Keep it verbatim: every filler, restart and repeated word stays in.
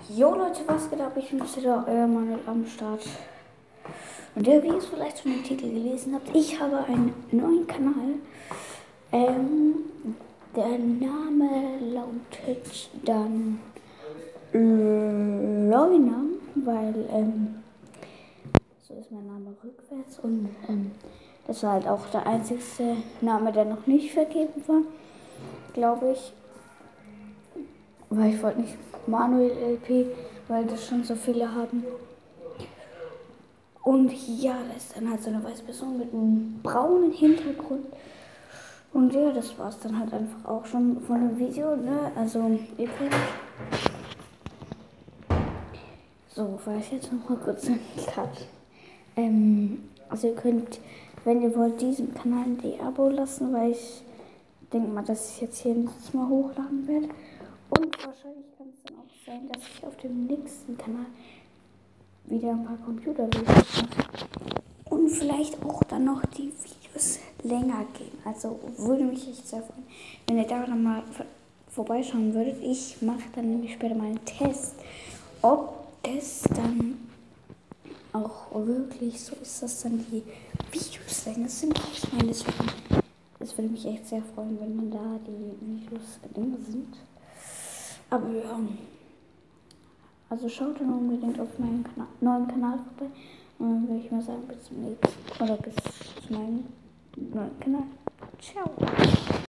Jo Leute, was geht ab? Ich bin wieder euer Manuel am Start. Und der, wie ihr es vielleicht schon im Titel gelesen habt, ich habe einen neuen Kanal. Ähm, der Name lautet dann Leuna, weil ähm, so ist mein Name rückwärts und ähm, das war halt auch der einzigste Name, der noch nicht vergeben war, glaube ich. Weil ich wollte nicht Manuel L P, weil das schon so viele haben. Und ja, da ist dann halt so eine weiße Person mit einem braunen Hintergrund. Und ja, das war es dann halt einfach auch schon von dem Video, ne? Also, ihr könnt. So, war ich jetzt noch mal kurz einen Cut. Ähm, also ihr könnt, wenn ihr wollt, diesem Kanal ein Abo lassen, weil ich denke mal, dass ich jetzt hier nichts mal hochladen werde. Und wahrscheinlich kann es dann auch sein, dass ich auf dem nächsten Kanal wieder ein paar Computervideos mache. Und vielleicht auch dann noch die Videos länger gehen. Also würde mich echt sehr freuen, wenn ihr da dann mal vorbeischauen würdet. Ich mache dann nämlich später mal einen Test, ob das dann auch wirklich so ist, dass dann die Videos länger sind. Ich meine, deswegen, es würde mich echt sehr freuen, wenn man da die Videos länger sind. Aber ja, also schaut dann unbedingt auf meinen Kana- neuen Kanal vorbei. Und dann würde ich mal sagen, bis zum nächsten, oder bis zu meinem neuen Kanal. Ciao.